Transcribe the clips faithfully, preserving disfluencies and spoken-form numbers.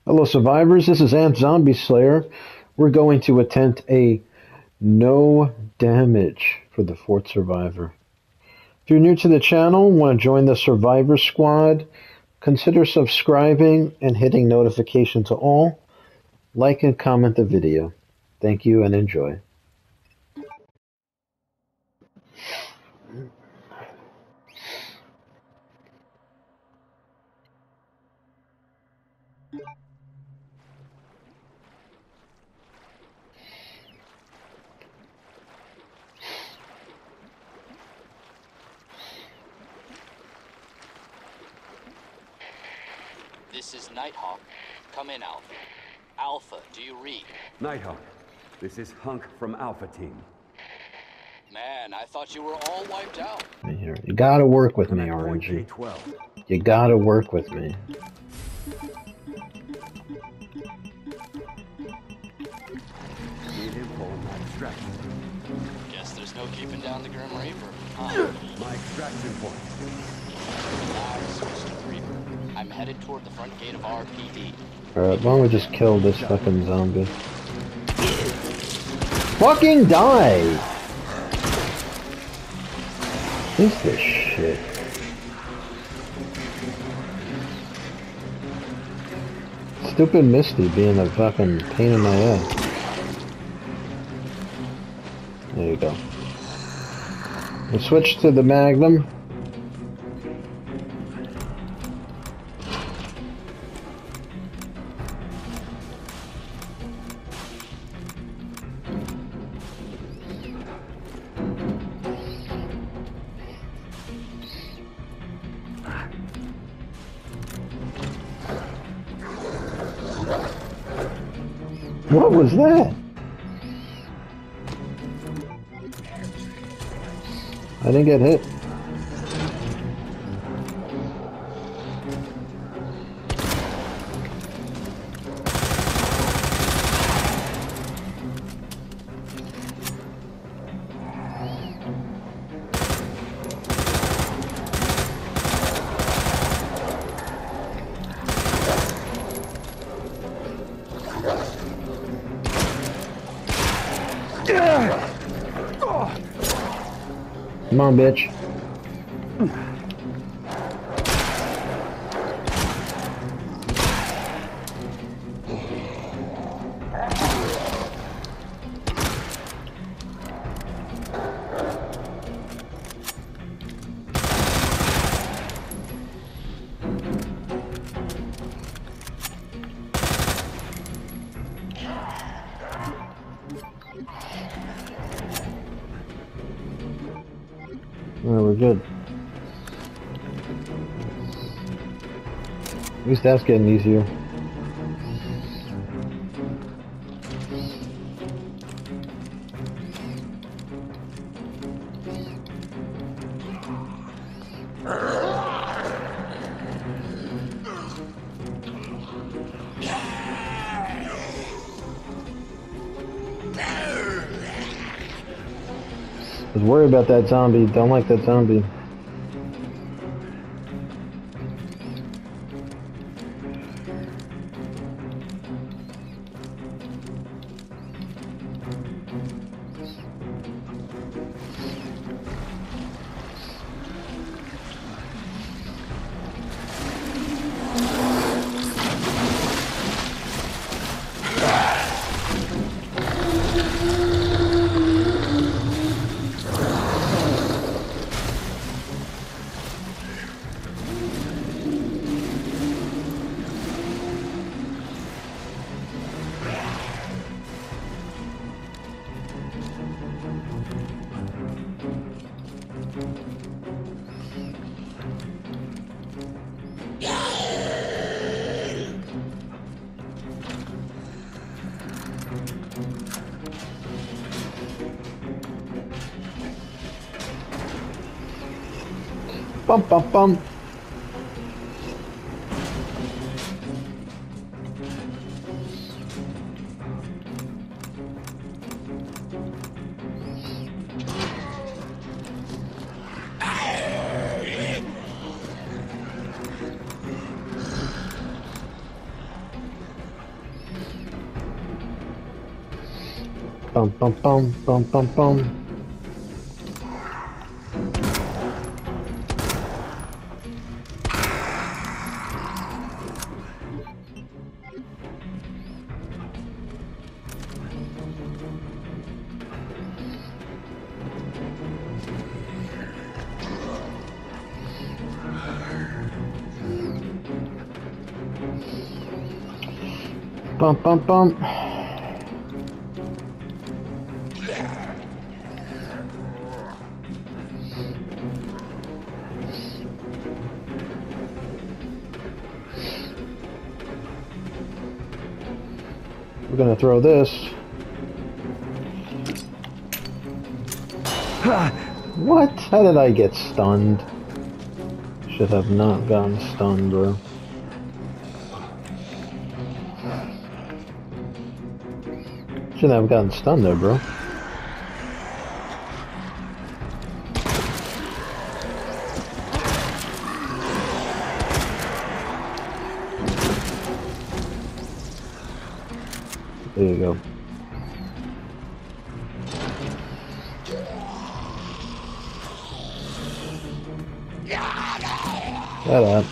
Hello survivors, this is Antzombieslayer. We're going to attempt a no damage for the fourth survivor. If you're new to the channel and want to join the survivor squad, consider subscribing and hitting notification to all. Like and comment the video. Thank you and enjoy. This is Nighthawk. Come in, Alpha. Alpha, do you read? Nighthawk, this is Hunk from Alpha Team. Man, I thought you were all wiped out. Here. You gotta work with me, R N G. You gotta work with me. Guess there's no keeping down the Grim Reaper. Huh? My extraction point. Now switch to Reaper. I'm headed toward the front gate of R P D. Alright, why don't we just kill this fucking zombie? Fucking die! What's this shit? Stupid Misty being a fucking pain in my ass. There you go. We'll switch to the Magnum. What was that? I didn't get hit. Come on, bitch. Oh, we're good. At least that's getting easier. I was worried about that zombie. Don't like that zombie. Bum bum bum. Bum bum bum bum bum bum. Bum bum bum. We're gonna throw this. What? How did I get stunned? Should have not gotten stunned, bro. Shouldn't have gotten stunned there, bro. There you go. Shut up.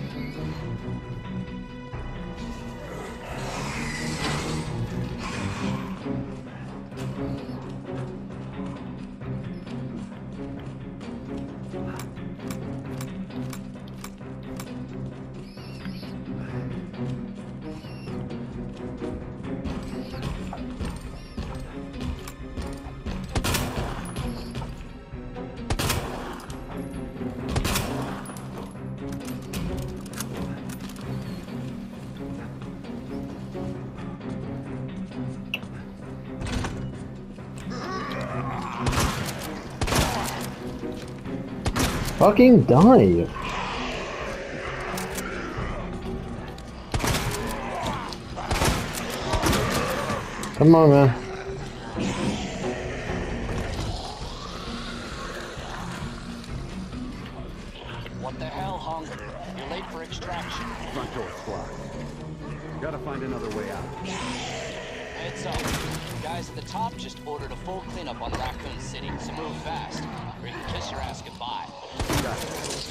Fucking die! Come on, man. What the hell, Hunk? You're late for extraction. Front door's blocked. Gotta find another way out. Heads up. Guys at the top just ordered a full cleanup on Raccoon City, so move fast, or you can kiss your ass goodbye. Got it.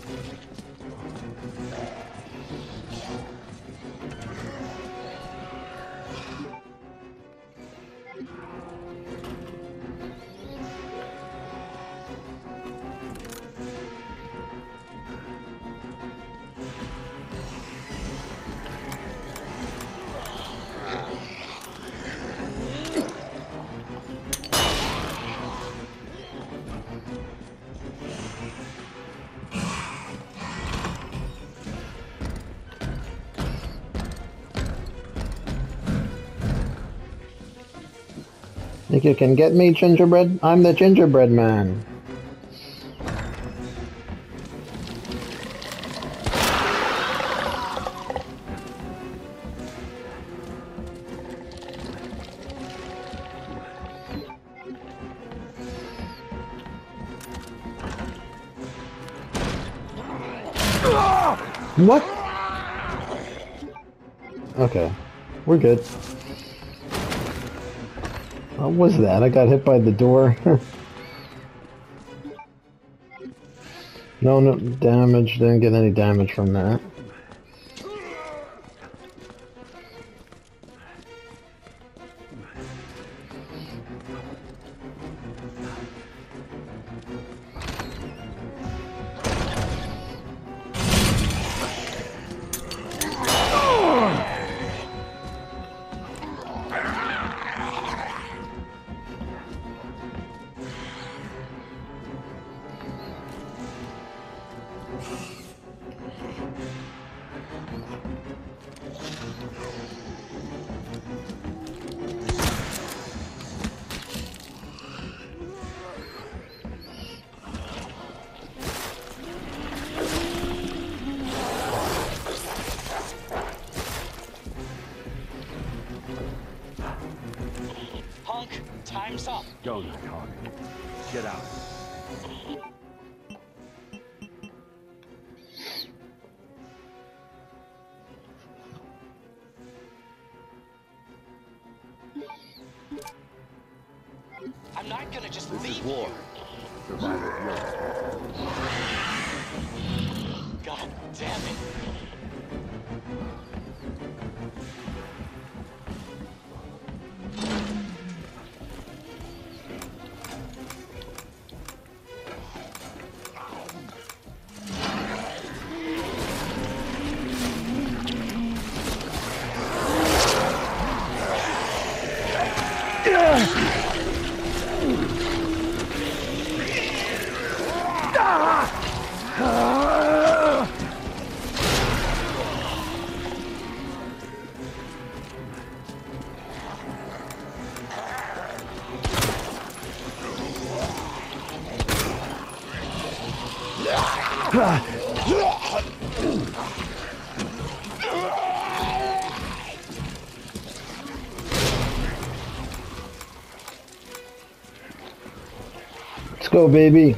Think you can get me, gingerbread? I'm the gingerbread man. What? Okay, we're good. What was that? I got hit by the door. No, no damage. Didn't get any damage from that. Hunk, time's up. Go, Nighthawk. Get out. not gonna just This leave is war. you. Survival is your responsibility. God damn it. Let's go, baby.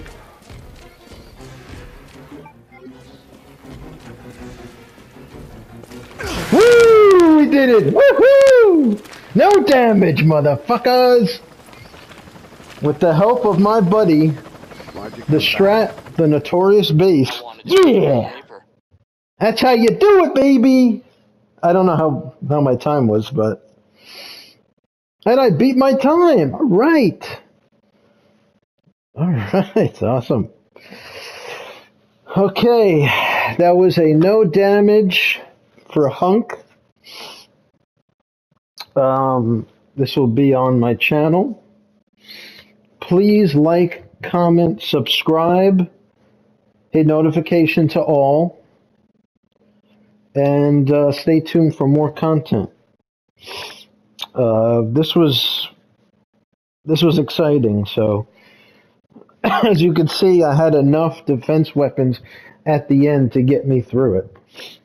Woo! We did it! Woohoo! No damage, motherfuckers! With the help of my buddy, Why'd you the come Strat, the Notorious Base. I wanted to read Yeah! the paper. That's how you do it, baby! I don't know how, how my time was, but... And I beat my time! Alright! Alright, awesome. Okay, that was a no damage for Hunk. Um, this will be on my channel. Please like, comment, subscribe, hit notification to all, and uh, stay tuned for more content. Uh, this was this was exciting. So, as you can see, I had enough defense weapons at the end to get me through it.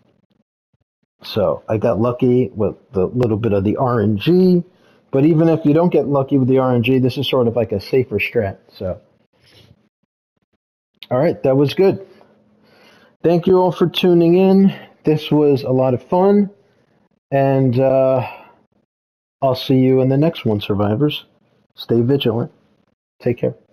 So I got lucky with the little bit of the R N G, but even if you don't get lucky with the R N G, this is sort of like a safer strat. So, all right, that was good. Thank you all for tuning in. This was a lot of fun, and uh, I'll see you in the next one, survivors. Stay vigilant. Take care.